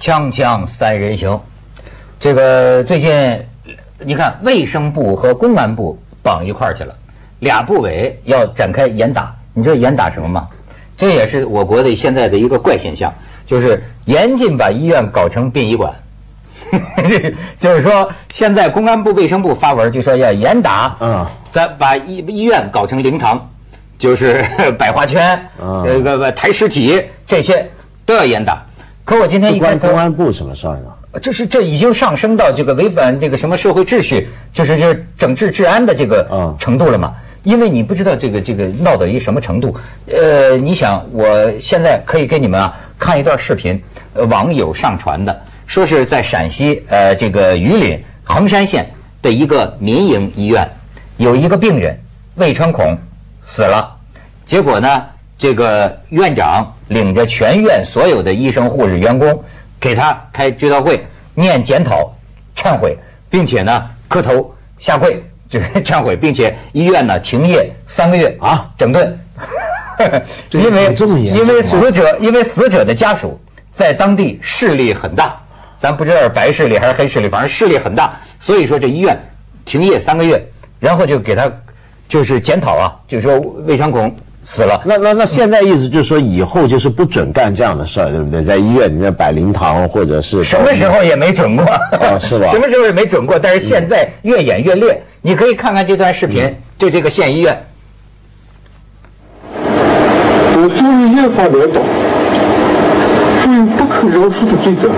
锵锵三人行，这个最近你看卫生部和公安部绑一块儿去了，俩部委要展开严打。你知道严打什么吗？这也是我国的现在的一个怪现象，就是严禁把医院搞成殡仪馆。就是说，现在公安部、卫生部发文就说要严打，咱把医院搞成灵堂，就是摆花圈，这个抬尸体，这些都要严打。可我今天一看， 公安部什么事儿呢？ 这已经上升到这个违反这个什么社会秩序，就是整治治安的这个程度了嘛。因为你不知道这个闹到一什么程度。你想，我现在可以给你们看一段视频，网友上传的，说是在陕西这个榆林衡山县的一个民营医院，有一个病人胃穿孔死了，结果呢，这个院长领着全院所有的医生、护士、员工，给他开追悼会，念检讨、忏悔，并且呢磕头下跪，就是忏悔，并且医院呢停业3个月整顿。因为死者的家属在当地势力很大，咱不知道是白势力还是黑势力，反正势力很大，所以说这医院停业3个月，然后就给他就是检讨就是说胃穿孔死了。 那现在意思就是说，以后就是不准干这样的事儿，对不对？在医院里面摆灵堂，或者是什么时候也没准过， 是吧？ 什么时候也没准过，但是现在越演越烈。你可以看看这段视频，就这个县医院。 我作为验法领导，负有不可饶恕的罪责。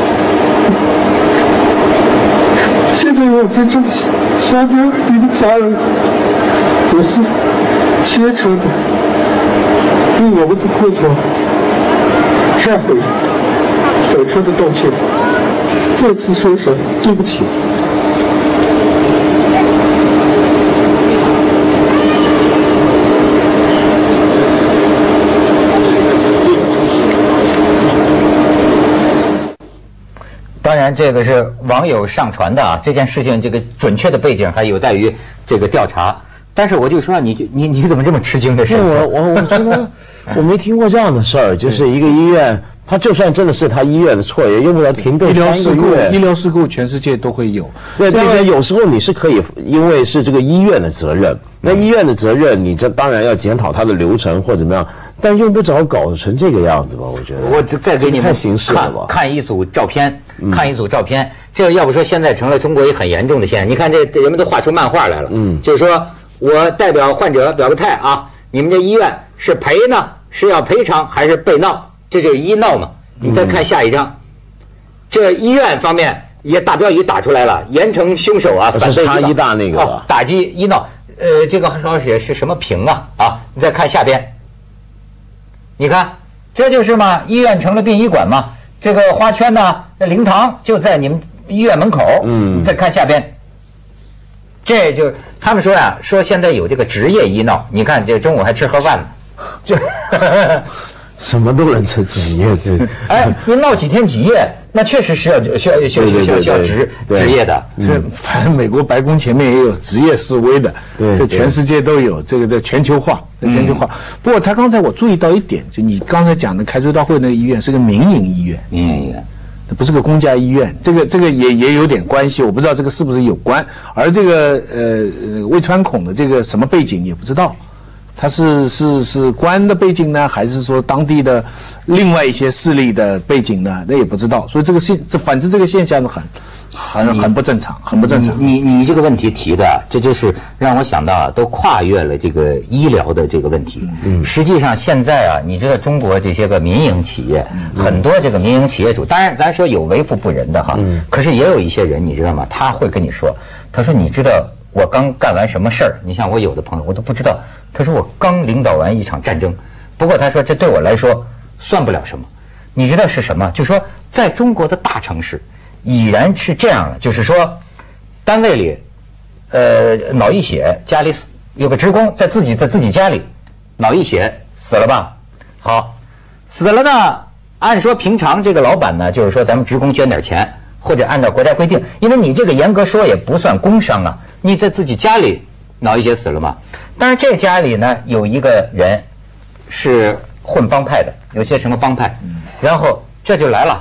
现在我在这里向着你的家人，也是虔诚的为我们的过错忏悔，诚诚的道歉，再次说声对不起。 当然，这个是网友上传的这件事情这个准确的背景还有待于这个调查。但是我就说，你怎么这么吃惊的事情？ 我觉得我没听过这样的事儿，就是一个医院，他就算真的是他医院的错，也用不了停顿3个月。 医疗事故全世界都会有。 对，有时候你是可以，因为是这个医院的责任，那医院的责任，你这当然要检讨它的流程或怎么样，但用不着搞成这个样子吧？我觉得。 我再给你们太形式了吧？ 看一组照片，这要不说现在成了中国一很严重的现象。你看这人们都画出漫画来了，就是说我代表患者表个态你们这医院是赔呢，是要赔偿还是被闹？这就是医闹嘛。你再看下一张，这医院方面也大标语打出来了，严惩凶手反对他医大那个打击医闹。这个好写是什么评你再看下边，你看这就是嘛，医院成了殡仪馆嘛。这个花圈呢，灵堂就在你们医院门口。你再看下边，这就是他们说说现在有这个职业医闹。你看这中午还吃盒饭呢，这什么都能成职业，对。 你闹几天几夜，那确实是需要职业的。 反正美国白宫前面也有职业示威的，这全世界都有。这个在全球化。不过他刚才我注意到一点，就你刚才讲的开追悼会那个医院是个民营医院，不是个公家医院。这个也有点关系，我不知道这个是不是有关。而这个胃穿孔的这个什么背景也不知道。他是官的背景呢，还是说当地的另外一些势力的背景呢？那也不知道。所以反正这个现象很不正常，很不正常。 你这个问题提的，这就是让我想到都跨越了这个医疗的这个问题。实际上现在你知道中国这些个民营企业，很多这个民营企业主，当然咱说有为富不仁的可是也有一些人你知道吗？他会跟你说，他说你知道我刚干完什么事儿？你像我有的朋友我都不知道。他说我刚领导完一场战争，不过他说这对我来说算不了什么。你知道是什么？就是说在中国的大城市已然是这样了，就是说单位里脑溢血，家里有个职工在自己家里脑溢血死了吧？好，死了呢，按说平常这个老板呢，就是说咱们职工捐点钱，或者按照国家规定，因为你这个严格说也不算工伤你在自己家里脑溢血死了嘛。但是这家里呢有一个人是混帮派的，有些什么帮派，然后这就来了，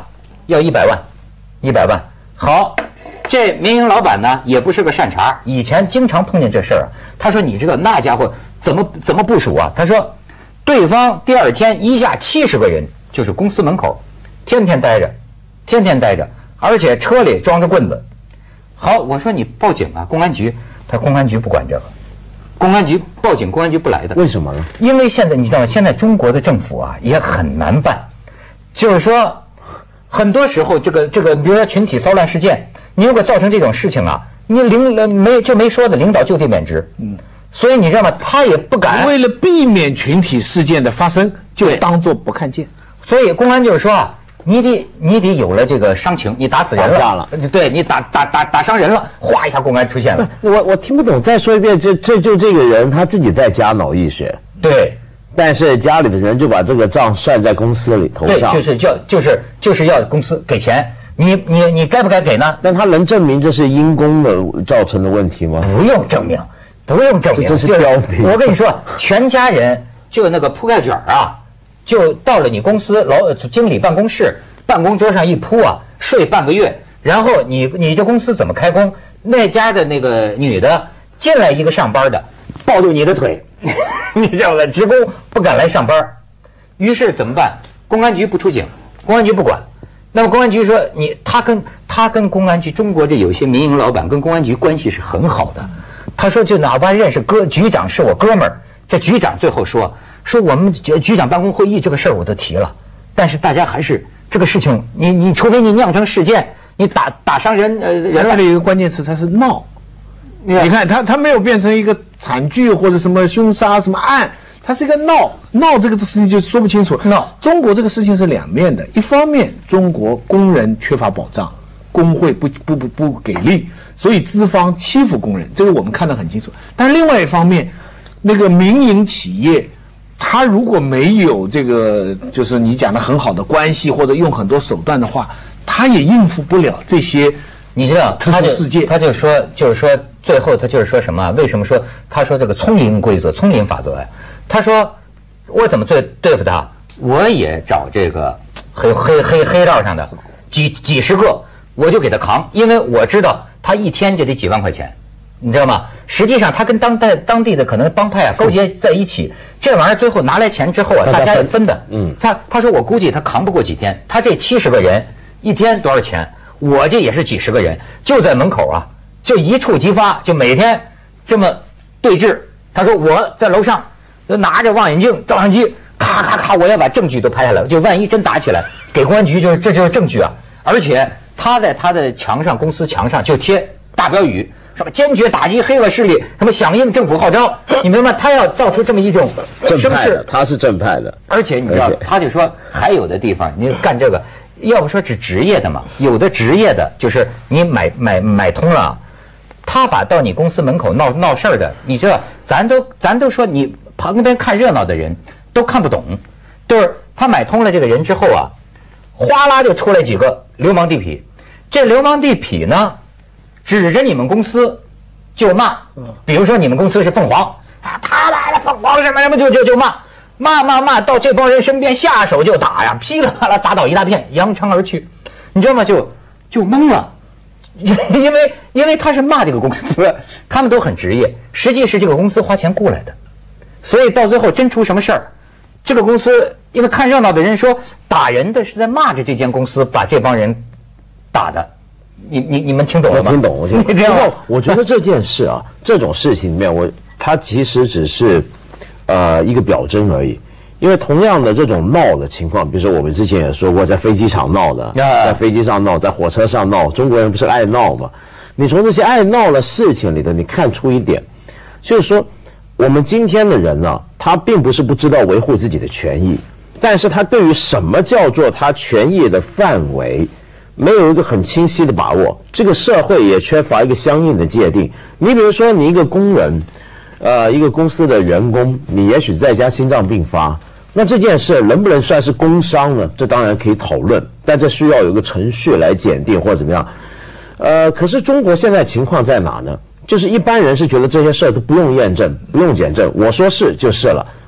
要100万，100万。好，这民营老板呢也不是个善茬，以前经常碰见这事儿。他说你这个那家伙怎么部署啊？他说，对方第二天一下70个人，就是公司门口，天天待着，而且车里装着棍子。好，我说你报警啊，公安局。他公安局不管这个，公安局报警，公安局不来的。 为什么呢？ 因为现在你知道吗？现在中国的政府啊也很难办，就是说，很多时候这个，比如说群体骚乱事件，你如果造成这种事情啊，你没说的领导就地免职。所以你知道吗？他也不敢。 为了避免群体事件的发生，就当作不看见。 所以公安就是说啊。你得有了这个伤情，你打死人了，对你打伤人了，哗一下公安出现了。 我听不懂，再说一遍，就这个人他自己在家脑溢血， 对， 但是家里的人就把这个账算在公司里头上， 对，就是要公司给钱，你该不该给呢？ 但他能证明这是因公的造成的问题吗？ 不用证明， 这是标明。 我跟你说，全家人就那个铺盖卷啊。就到了你公司经理办公室，办公桌上一铺啊，睡半个月，然后你这公司怎么开工？那家的那个女的进来一个上班的，抱住你的腿，你知道吧？职工不敢来上班，于是怎么办？公安局不出警，公安局不管。那么公安局说他跟公安局，中国这有些民营老板跟公安局关系是很好的。他说就哪怕认识局长是我哥们儿，这局长最后说我们局长办公会议这个事儿我都提了，但是大家还是这个事情，你除非你酿成事件，你打伤人人了。 这里有一个关键词，它是闹。你看他没有变成一个惨剧或者什么凶杀什么案，它是一个闹这个事情就说不清楚。中国这个事情是两面的，一方面中国工人缺乏保障，工会不给力，所以资方欺负工人，这个我们看得很清楚。但是另外一方面，那个民营企业。他如果没有这个，就是你讲的很好的关系，或者用很多手段的话，他也应付不了这些。 你知道，他就说，最后他就是说什么？为什么说他说这个丛林规则、丛林法则呀？他说我怎么对付他？我也找这个黑道上的几十个，我就给他扛，因为我知道他一天就得几万块钱。你知道吗？实际上他跟当地的可能帮派啊勾结在一起，这玩意儿最后拿来钱之后啊，大家也分的。他说我估计他扛不过几天，他这70个人一天多少钱？我这也是几十个人，就在门口啊，就一触即发，就每天这么对峙。他说我在楼上拿着望远镜、照相机，咔咔咔，我要把证据都拍下来，就万一真打起来，给公安局这就是证据啊。而且他在他的墙上，公司墙上就贴大标语。什么坚决打击黑恶势力，什么响应政府号召，你明白吗？他要造出这么一种声势， 他是正派的。 而且你知道，他就说还有的地方你干这个，要不说是职业的嘛，有的职业的就是你买通了，他把到你公司门口闹事儿的，你知道，咱都说你旁边看热闹的人都看不懂，就是他买通了这个人之后啊，哗啦就出来几个流氓地痞，这流氓地痞呢。指着你们公司就骂，比如说你们公司是凤凰啊，他来了凤凰什么就骂到这帮人身边下手就打呀，噼里啪啦打倒一大片，扬长而去，你知道吗？就懵了，因为他是骂这个公司，他们都很职业，实际是这个公司花钱雇来的，所以到最后真出什么事儿，这个公司因为看热闹的人说打人的是在骂着这间公司把这帮人打的。你们听懂了吗？ 我听懂。我觉得这件事啊，这种事情里面，它其实只是一个表征而已。因为同样的这种闹的情况，比如说我们之前也说过，在飞机场闹的，在飞机上闹，在火车上闹，中国人不是爱闹吗？你从这些爱闹的事情里头，你看出一点，就是说我们今天的人呢，他并不是不知道维护自己的权益，但是他对于什么叫做他权益的范围。没有一个很清晰的把握，这个社会也缺乏一个相应的界定。你比如说，你一个工人，一个公司的员工，你也许在家心脏病发，那这件事能不能算是工伤呢？这当然可以讨论，但这需要有一个程序来检定或者怎么样。可是中国现在情况在哪呢？就是一般人是觉得这些事儿都不用验证、不用检证，我说是就是了，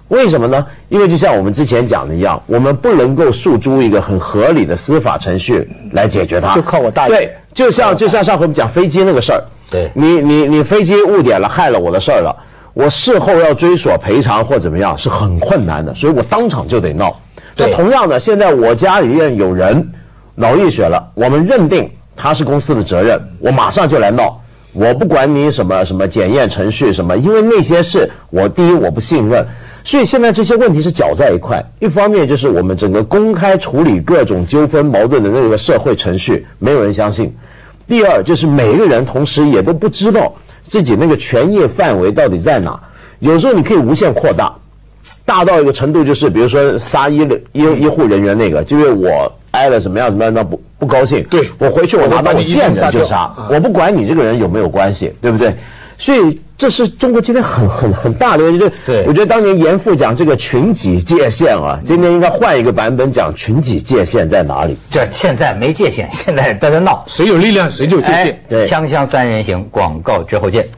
为什么呢？因为就像我们之前讲的一样，我们不能够诉诸一个很合理的司法程序来解决它， 就靠我大爷。 对，就像上回我们讲飞机那个事儿， 对， 你飞机误点了，害了我的事儿了，我事后要追索赔偿或怎么样是很困难的，所以我当场就得闹。那同样的，现在我家里面有人脑溢血了，我们认定他是公司的责任，我马上就来闹。我不管你什么检验程序什么，因为那些事第一我不信任，所以现在这些问题是搅在一块。一方面就是我们整个公开处理各种纠纷矛盾的那个社会程序没有人相信，第二就是每一个人同时也都不知道自己那个权益范围到底在哪，有时候你可以无限扩大，大到一个程度就是比如说杀医护人员那个，就因为我挨了怎么样不高兴，对，我回去我拿刀我见人就杀，我不管你这个人有没有关系，对不对？所以这是中国今天很大的问题。对，我觉得当年严复讲这个群己界限啊，今天应该换一个版本讲群己界限在哪里。 这现在没界限，现在在这闹， 谁有力量谁就界限。 对，锵锵三人行，广告之后见。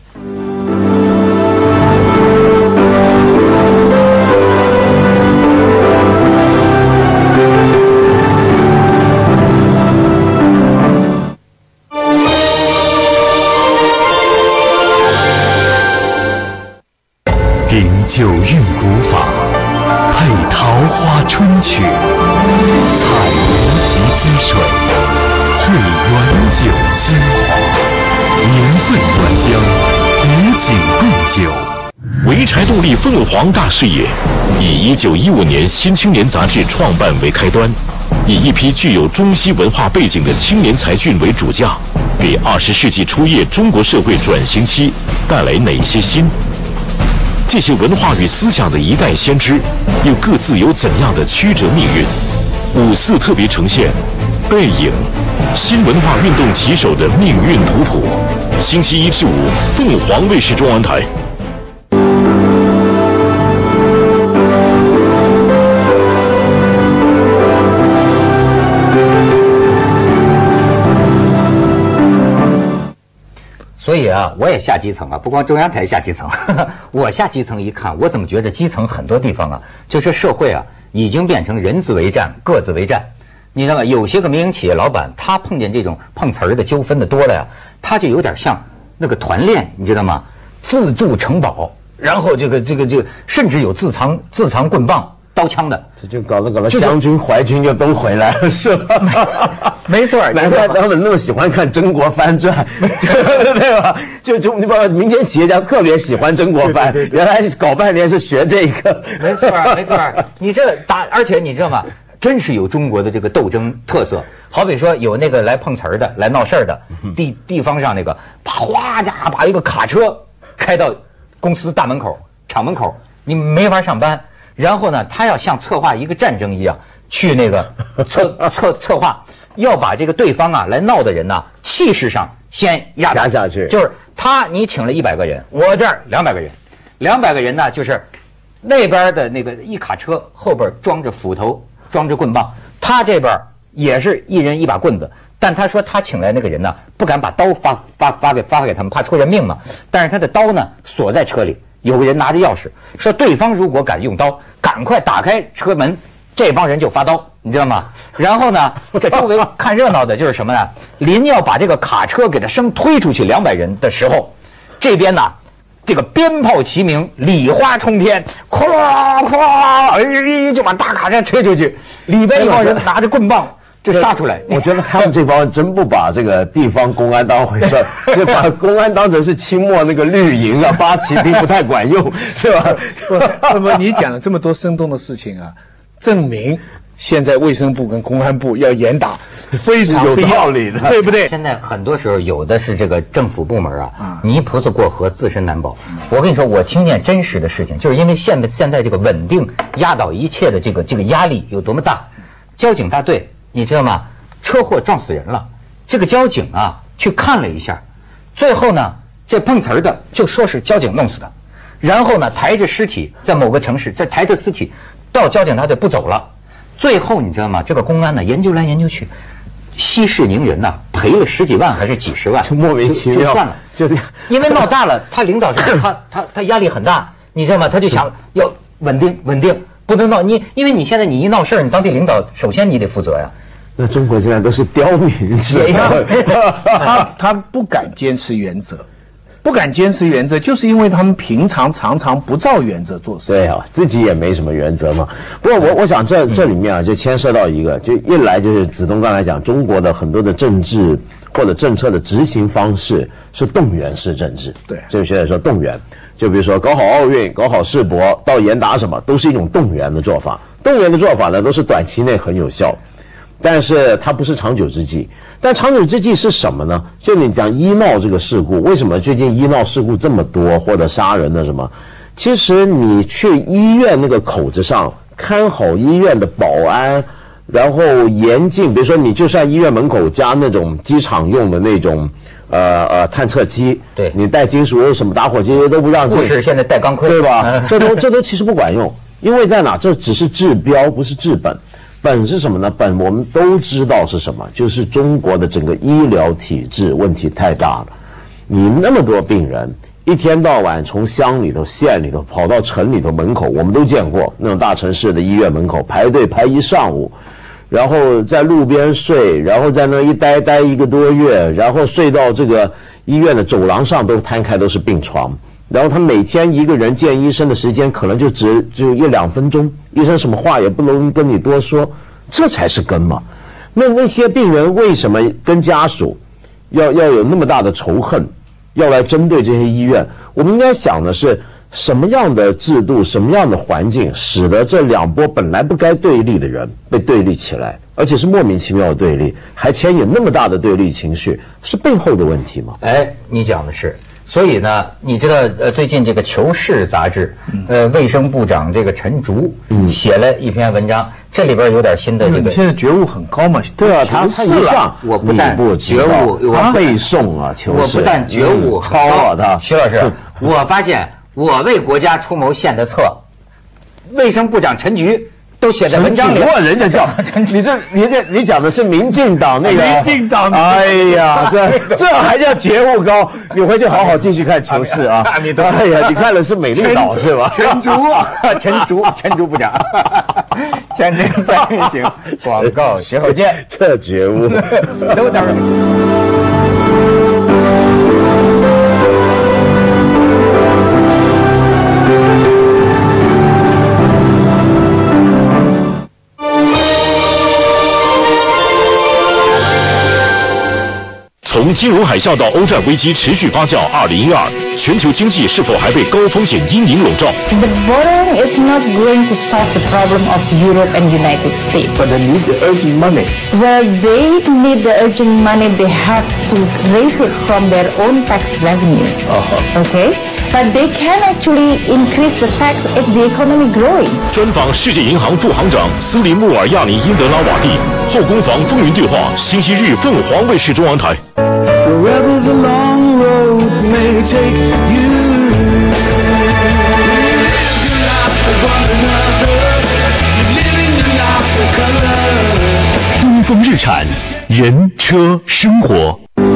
九韵古法，配桃花春曲，采无极之水，汇原酒精华，年份原浆，与景共酒。潍柴动力凤凰大视野，以1915年《新青年》杂志创办为开端，以一批具有中西文化背景的青年才俊为主将，给20世纪初叶中国社会转型期带来哪些新？这些文化与思想的一代先知，又各自有怎样的曲折命运？5·4特别呈现《背影》新文化运动旗手的命运图谱。星期1至5，凤凰卫视中文台。 所以啊，我也下基层啊，不光中央台下基层，我下基层一看，我怎么觉得基层很多地方啊，就是社会啊，已经变成人自为战，各自为战。你知道吗？有些个民营企业老板，他碰见这种碰瓷儿的纠纷的多了呀，他就有点像那个团练，你知道吗？自筑城堡，然后这个，甚至有自藏棍棒、刀枪的， 这就搞得湘军、淮军就都回来了，是吧？ 没错， 难怪他们那么喜欢看《曾国藩传》，对吧？就你把民间企业家特别喜欢曾国藩，原来搞半天是学这个。 没错，你这而且你知道吗？真是有中国的这个斗争特色。好比说有那个来碰瓷儿的、来闹事儿的，地方上那个，哗家把一个卡车开到公司大门口、厂门口，你没法上班。然后呢，他要像策划一个战争一样去那个策划。要把这个对方啊来闹的人呐，气势上先压下去， 就是你请了100个人，我这儿200个人，200个人呢就是那边的那个一卡车后边装着斧头，装着棍棒，他这边也是一人1把棍子，但他说他请来那个人呢不敢把刀发给他们，怕出人命嘛，但是他的刀呢锁在车里，有个人拿着钥匙，说对方如果敢用刀，赶快打开车门。这帮人就发刀，你知道吗？然后呢，这周围看热闹的就是什么呢？临要把这个卡车给他推出去200人的时候，这边呢，这个鞭炮齐鸣，礼花冲天，哐哐，就把大卡车推出去，里边一帮人拿着棍棒就杀出来。 我觉得他们这帮人真不把这个地方公安当回事儿，就把公安当成是清末那个绿营啊、八旗兵不太管用，是吧？ 那么你讲了这么多生动的事情啊。证明现在卫生部跟公安部要严打，非常有道理的，对不对？ 现在很多时候有的是这个政府部门啊，泥菩萨过河，自身难保。我跟你说，我听见真实的事情，就是因为现在这个稳定压倒一切的这个压力有多么大。交警大队，你知道吗？车祸撞死人了，这个交警啊去看了一下，最后呢，这碰瓷儿的就说是交警弄死的，然后呢抬着尸体在某个城市，再抬着尸体。到交警大队不走了，最后你知道吗？这个公安呢研究来研究去，息事宁人呐，赔了10几万还是几十万， 就莫名其妙就算了， 就因为闹大了，他领导是他压力很大，你知道吗？他就想要稳定，不能闹你，因为你现在你一闹事儿，你当地领导首先你得负责呀。 那中国现在都是刁民制， 他不敢坚持原则。不敢坚持原则，就是因为他们平常常常不照原则做事。 对啊，自己也没什么原则嘛。不过我想这里面啊，就牵涉到一个，就一来就是子东刚才讲，中国的很多的政治或者政策的执行方式是动员式政治。 对， 这个学者说动员，就比如说搞好奥运、搞好世博、到严打什么，都是一种动员的做法。动员的做法呢，都是短期内很有效。但是它不是长久之计，但长久之计是什么呢？就你讲医闹这个事故，为什么最近医闹事故这么多，或者杀人的什么？其实你去医院那个口子上看好医院的保安，然后严禁，比如说你就算医院门口加那种机场用的那种探测器， 对， 你带金属什么打火机都不让进， 护士现在带钢盔， 对吧？这都其实不管用，因为在哪？这只是治标，不是治本。本是什么呢？本我们都知道是什么，就是中国的整个医疗体制问题太大了。你那么多病人，一天到晚从乡里头、县里头跑到城里头门口，我们都见过那种大城市的医院门口排队排一上午，然后在路边睡，然后在那一待1个多月，然后睡到这个医院的走廊上都摊开都是病床。然后他每天一个人见医生的时间可能就只有1-2分钟，医生什么话也不能跟你多说，这才是根嘛。那些病人为什么跟家属要有那么大的仇恨，要来针对这些医院？我们应该想的是什么样的制度、什么样的环境，使得这两波本来不该对立的人被对立起来，而且是莫名其妙的对立，还牵引那么大的对立情绪，是背后的问题吗？ 哎，你讲的是。所以呢，你知道最近这个《求是》杂志，卫生部长这个陈竺写了一篇文章，这里边有点新的这个。 现在觉悟很高嘛？ 对啊，他一上我不但觉悟， 我背诵啊，求是。 我不但觉悟很高啊，徐老师，我发现我为国家出谋献的策，卫生部长陈菊都写在文章里。 人家叫你讲的是民进党那个。 民进党。 哎呀，这还叫觉悟高？你回去好好继续看《求是》啊。哎呀，你看的是美丽岛是吧？ 陈竺部长。前这个3人行广告随后见。 这觉悟。 都当然是。 从金融海啸到欧债危机持续发酵，2012全球经济是否还被高风险阴影笼罩 ？The borrowing is not going to solve the problem of Europe and United States. But they need the urgent money. Where they need the urgent money, they have to raise it from their own tax revenue. Okay? But they can actually increase the tax if the economy growing. 专访世界银行副行长苏林穆尔亚尼因德拉瓦蒂，后攻防风云对话，星期日凤凰卫视中文台。 Wherever the long road may take you, you live your life for one another, you living your life for color. 东风日产，人车生活。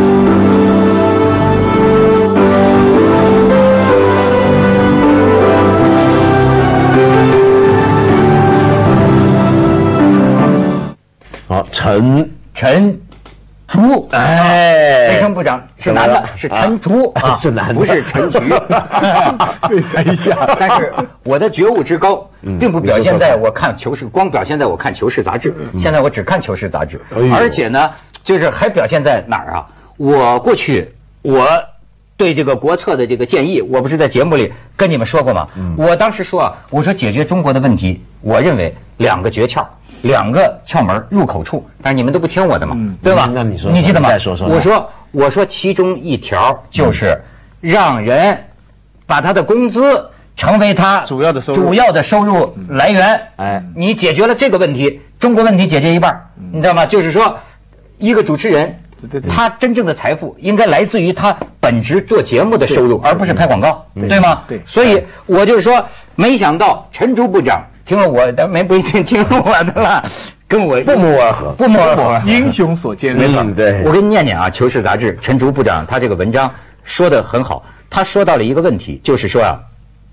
好，陈竺，哎，卫生部长是男的，是陈竺啊， 是男的， 不是陈菊。 对一下， 但是我的觉悟之高，并不表现在我看《求是》，光表现在我看《求是》杂志。现在我只看《求是》杂志，而且呢，就是还表现在哪儿啊？我过去我对这个国策的这个建议，我不是在节目里跟你们说过吗？我当时说啊，我说解决中国的问题，我认为2个诀窍。2个窍门入口处，但是你们都不听我的嘛，对吧？ 那你说， 你记得吗？ 再说说。 我说其中一条就是让人把他的工资成为他主要的收入来源。哎，你解决了这个问题，中国问题解决一半，你知道吗？就是说，一个主持人，他真正的财富应该来自于他本职做节目的收入，而不是拍广告，对吗？对。所以我就是说，没想到陈竺部长。听了我的不一定听我的了，跟我不谋而合， 英雄所见略。没错，对。我给你念念啊，《求是》杂志陈竺部长他这个文章说得很好，他说到了一个问题，就是说啊，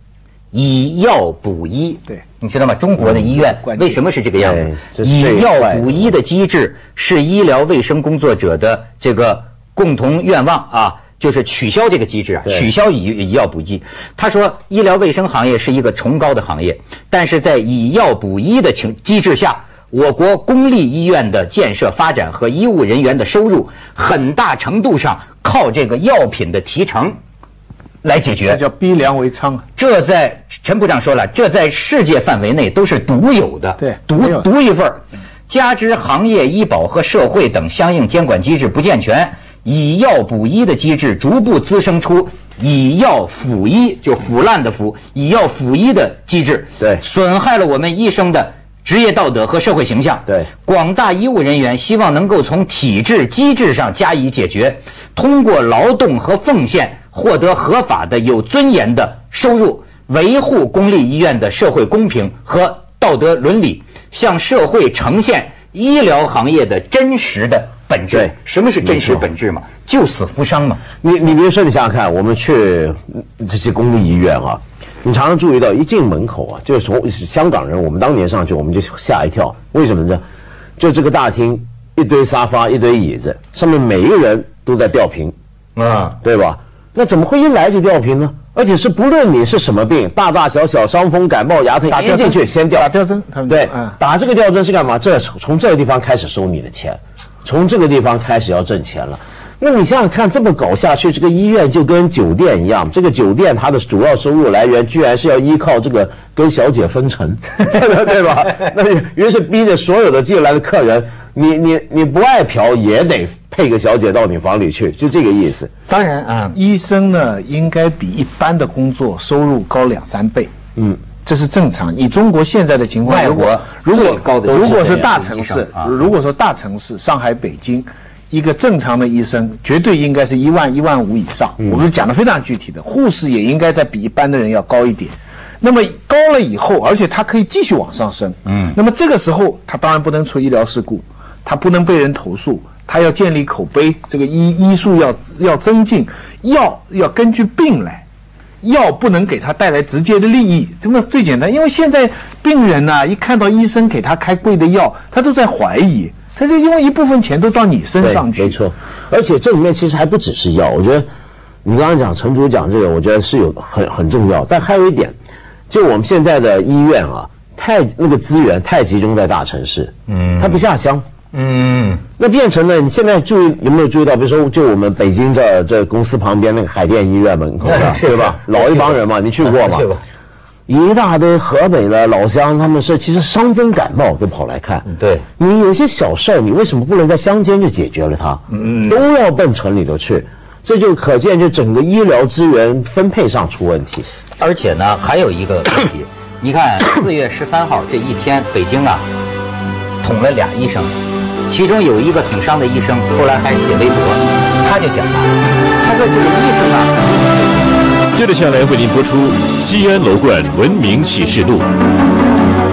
以药补医。 对， 你知道吗？中国的医院为什么是这个样子？以药补医的机制是医疗卫生工作者的这个共同愿望啊。就是取消这个机制啊，取消以药补医。他说，医疗卫生行业是一个崇高的行业，但是在以药补医的机制下，我国公立医院的建设发展和医务人员的收入，很大程度上靠这个药品的提成来解决。 这叫逼良为娼啊！ 这在陈部长说了，这在世界范围内都是独有的， 对， 独一份。加之行业医保和社会等相应监管机制不健全。以药补医的机制逐步滋生出以药辅医，就腐烂的腐，以药辅医的机制， 对， 损害了我们医生的职业道德和社会形象。 对， 广大医务人员希望能够从体制机制上加以解决，通过劳动和奉献获得合法的有尊严的收入，维护公立医院的社会公平和道德伦理，向社会呈现医疗行业的真实的本质。 对， 什么是真实本质嘛？救死扶伤嘛。 你比如说，你想想看，我们去这些公立医院啊，你常常注意到，一进门口啊，就是从香港人，我们当年上去我们就吓一跳，为什么呢？就这个大厅一堆沙发，一堆椅子，上面每一个人都在吊瓶，对吧？那怎么会一来就吊瓶呢？而且是不论你是什么病，大大小小伤风感冒牙疼，一进去先吊， 打吊针， 对，打这个吊针是干嘛？从这个地方开始收你的钱，从这个地方开始要挣钱了。那你想想看，这么搞下去，这个医院就跟酒店一样，这个酒店它的主要收入来源居然是要依靠这个跟小姐分成，对吧？那于是逼着所有的进来的客人，你不爱嫖也得配个小姐到你房里去，就这个意思。 当然啊， 医生呢应该比一般的工作收入高2-3倍，这是正常。以中国现在的情况，如果是大城市，如果说大城市，上海、北京。一个正常的医生绝对应该是1万、1万5以上，我们讲的非常具体的。护士也应该在比一般的人要高一点。那么高了以后，而且他可以继续往上升。那么这个时候他当然不能出医疗事故，他不能被人投诉，他要建立口碑，这个医术要增进，药要根据病来。药不能给他带来直接的利益，这么最简单。因为现在病人呢，一看到医生给他开贵的药，他都在怀疑。他是因为一部分钱都到你身上去， 没错。而且这里面其实还不只是药，我觉得你刚刚讲陈主讲这个，我觉得是有很重要。但还有一点，就我们现在的医院啊，那个资源太集中在大城市，它不下乡，那变成了你现在有没有注意到？比如说，就我们北京这公司旁边那个海淀医院门口的，对吧？老一帮人嘛，你去过吗？一大堆河北的老乡，他们是其实伤风感冒都跑来看。 对， 你有些小事儿，你为什么不能在乡间就解决了它？都要奔城里头去，这就可见就整个医疗资源分配上出问题。 而且呢，还有一个问题，你看4月13号这一天，北京啊捅了2医生，其中有一个捅伤的医生，后来还写微博，他就讲了，他说这个医生啊。 接着下来为您播出《西安楼冠文明启示录》。